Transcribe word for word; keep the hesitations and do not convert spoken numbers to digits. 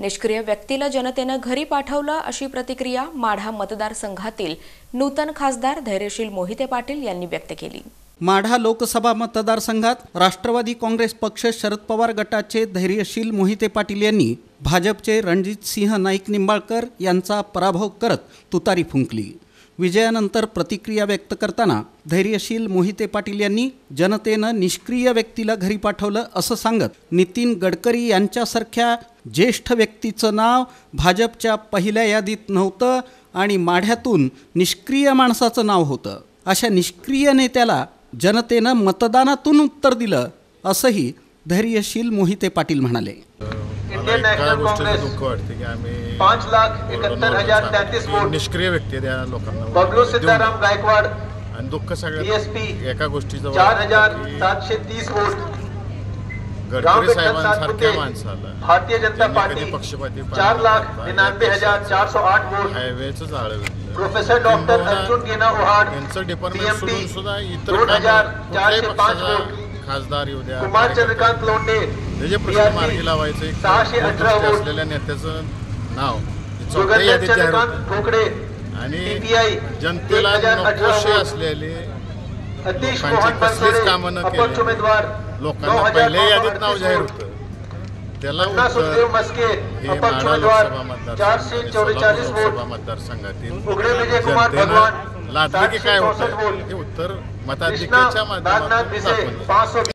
निष्क्रिय व्यक्तीला जनतेनं घरी पाठवलं अशी प्रतिक्रिया माढा मतदारसंघातील नूतन खासदार धैर्यशील मोहिते पाटील यांनी व्यक्त केली। माढा लोकसभा मतदारसंघात राष्ट्रवादी काँग्रेस पक्ष शरद पवार गटाचे धैर्यशील मोहिते पाटील यांनी भाजपचे रणजित सिंह नाईक निंबाळकर यांचा पराभव करत तुतारी फुंकली। विजयानंतर प्रतिक्रिया व्यक्त करताना धैर्यशील मोहिते पाटील यांनी जनतेनं निष्क्रिय व्यक्तीला घरी पाठवलं असं सांगत नितीन गडकरी यांच्यासारख्या ज्येष्ठ व्यक्तीचं नाव भाजपच्या पहिल्या यादीत नव्हतं आणि माढ्यातून निष्क्रिय माणसाचं नाव होतं। अशा निष्क्रिय नेत्याला जनतेनं मतदानातून उत्तर दिलं असंही धैर्यशील मोहिते पाटील म्हणाले। इंडियन नॅशनल काँग्रेस पाच लाख एकाहत्तर हजार तैंतीस वोट निष्क्रिय व्यक्ती द्या लोकांना बबलू सीताराम गायकवाड आणि दुःख सगळ्यात डीएसपी एका गोष्टीचं चार हजार सातशे तीस वोट गडकरी साहेबांसारख्या माणसाला भारतीय जनता पार्टी पक्षपाती चार लाख निन्यानवे हजार चार सौ आठ वोट हायवेचं जाळं प्रोफेसर डॉक्टर अर्जुन गेना ओहाड यांचं डिपार्टमेंट सोडून सुद्धा इतर दोन हजार चारशे पाच वोट खासदार येऊ द्या कुमार चंद्रकांत लोंढे त्याचे प्रश्न मार्गी लावायचे सहाशे अठरा वोट असलेल्या नेत्याचं नाव चंद्रकांत ठोकळे आणि जनतेला नकोशे असलेले अतिश कसलीच कामं न केली उमेदवार लोकांना पहिल्या यादीत नाव जाहीर होतं त्याला सुखदेव मस्के अपक्ष उमेदवार चारशे चौवेचाळीस वोट मतदारसंघातील उघडे विजय कुमार भगवान लादले की काय होतं हे उत्तर मताधिक्याच्या माध्यमातून